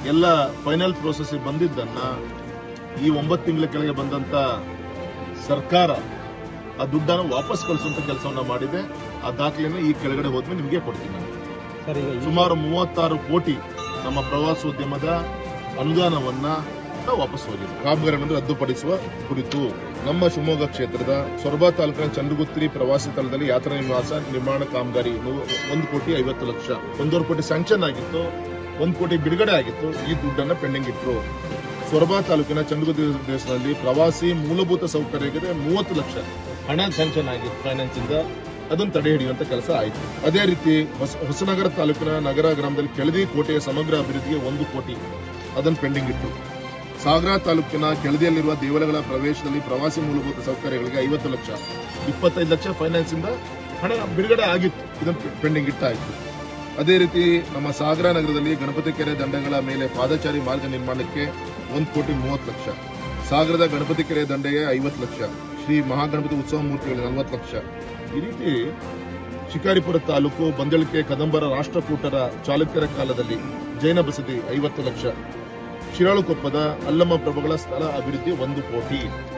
ಎಲ್ಲ final process ಬಂದಿದ್ದನ್ನ ಈ 9 ತಿಂಗಳ ಕೆಳಗೆ ಬಂದಂತ ಸರ್ಕಾರ ಆ ದುಡ್ಡನ್ನು ವಾಪಸ್ ಕಳಿಸುವಂತ ಕೆಲಸವನ್ನ ಮಾಡಿದೆ. ಆ ದಾಖಲೆಯನ್ನು ಈ ಕೆಳಗಡೆ ಹೋದ್ಮೇಲೆ ನಿಮಗೆ ಕೊಡ್ತೀನಿ. ಸುಮಾರು 36 ಕೋಟಿ ನಮ್ಮ ಪ್ರವಾಸೋದ್ಯಮದ ಅನುದಾನವನ್ನ ವಾಪಸ್ ಹೋಗಿದೆ. ಕಾಮಗಾರಿಗಳನ್ನು ರದ್ದುಪಡಿಸುವ ಕುರಿತು ನಮ್ಮ ಶಿವಮೊಗ್ಗ ಕ್ಷೇತ್ರದ ಸೊರಬ ತಾಲೂಕಿನ ಚಂದ್ರಗುತ್ತಿ ಪ್ರವಾಸಿ ಸ್ಥಳದಲ್ಲಿ ಯಾತ್ರಾ ನಿವಾಸ ನಿರ್ಮಾಣ ಕಾಮಗಾರಿ 1,50,00,000 1.5 ಕೋಟಿ ಸ್ಯಾಂಕ್ಷನ್ ಆಗಿತ್ತು, 1 ಕೋಟಿ ಬಿಡುಗಡೆ ಆಗಿತ್ತು. ಈ ದುಡ್ಡನ್ನ ಪೆಂಡಿಂಗ್ ಇಟ್ಟರು. ಸೊರಬ ತಾಲೂಕಿನ ಚಂದ್ರಗುತ್ತಿ ದೇಶದಲ್ಲಿ ಪ್ರವಾಸಿ ಮೂಲಭೂತ ಸೌಕರ್ಯಕ್ಕೆ 30 ಲಕ್ಷ ಹಣ ಸ್ಯಾಂಕ್ಷನ್ ಆಗಿತ್ತು ಫೈನಾನ್ಸ್ ಇಂದ. ಅದನ್ನು ತಡೆ ಹಿಡಿಯುವಂತ ಕೆಲಸ ಆಯಿತು. ಅದೇ ರೀತಿ ಹೊಸನಗರ ತಾಲೂಕಿನ ನಗರ ಗ್ರಾಮದಲ್ಲಿ ಕೆಳದಿ ಕೋಟೆಯ ಸಮಗ್ರ ಅಭಿವೃದ್ಧಿಗೆ 1 ಕೋಟಿ ಅದನ್ನು ಪೆಂಡಿಂಗ್ ಇಟ್ಟು. ಸಾಗರ ತಾಲೂಕಿನ ಕೆಳದಿಯಲ್ಲಿರುವ ದೇವಾಲಯಗಳ ಪ್ರವೇಶದಲ್ಲಿ ಪ್ರವಾಸಿ ಮೂಲಭೂತ ಸೌಕರ್ಯಗಳಿಗೆ 50 ಲಕ್ಷ 25 ಲಕ್ಷ ಫೈನಾನ್ಸ್ ಇಂದ ಹಣ ಬಿಡುಗಡೆ ಆಗಿತ್ತು. ಇದನ್ನು ಪೆಂಡಿಂಗ್ ಇಟ್ಟಾಯಿತು. ಅದೇ ರೀತಿ ನಮ್ಮ ಸಾಗರ ನಗರದಲ್ಲಿ ಗಣಪತಿ ಕೆರೆ ದಂಡೆಗಳ ಮೇಲೆ ಪಾದಚಾರಿ ಮಾರ್ಗ ನಿರ್ಮಾಣಕ್ಕೆ 1 ಕೋಟಿ 30 ಲಕ್ಷ, ಸಾಗರದ ಗಣಪತಿ ಕೆರೆ ದಂಡೆಗೆ 50 ಲಕ್ಷ, ಶ್ರೀ ಮಹಾಗಣಪತಿ ಉತ್ಸವ ಮೂರ್ತಿಗಳಿಗೆ 40 ಲಕ್ಷ. ಈ ರೀತಿ ಶಿಕಾರಿಪುರ ತಾಲೂಕು ಬಂದಳಿಕೆ ಕದಂಬರ ರಾಷ್ಟ್ರಕೂಟರ ಚಾಲುಕ್ಯರ ಕಾಲದಲ್ಲಿ ಜೈನ ಬಸದಿ 50 ಲಕ್ಷ, ಶಿರಾಳುಕೊಪ್ಪದ ಅಲ್ಲಮ್ಮ ಪ್ರಭುಗಳ ಸ್ಥಳ ಅಭಿವೃದ್ಧಿ 1 ಕೋಟಿ.